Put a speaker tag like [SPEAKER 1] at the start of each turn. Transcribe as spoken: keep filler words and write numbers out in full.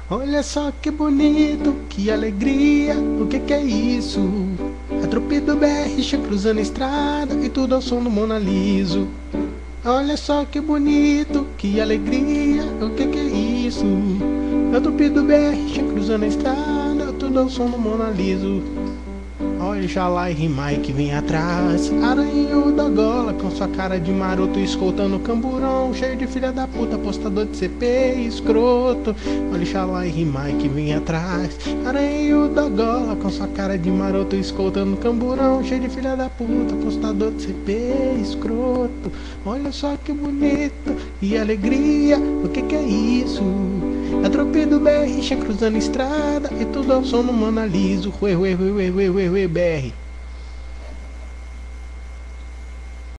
[SPEAKER 1] Olha só que bonito, que alegria, o que que é isso? A trupe do B R X cruzando a estrada e tudo ao som do Mona Liso. Olha só que bonito, que alegria, o que que é isso? A trupe do B R X cruzando a estrada, tudo ao som do Mona Liso. Olha Xalá e Rimai que vem atrás, Aranho da gola com sua cara de maroto, escoltando camburão, cheio de filha da puta, apostador de C P, escroto. Olha Xalá e Rimai que vem atrás, Aranho da gola com sua cara de maroto, escoltando camburão, cheio de filha da puta, apostador de C P, escroto. Olha só que bonito e alegria, o que que é isso? A trupe do B R X cruzando a estrada e tudo ao som do Mona Liso. Ué, ué, ué, ué, ué, ué, B R.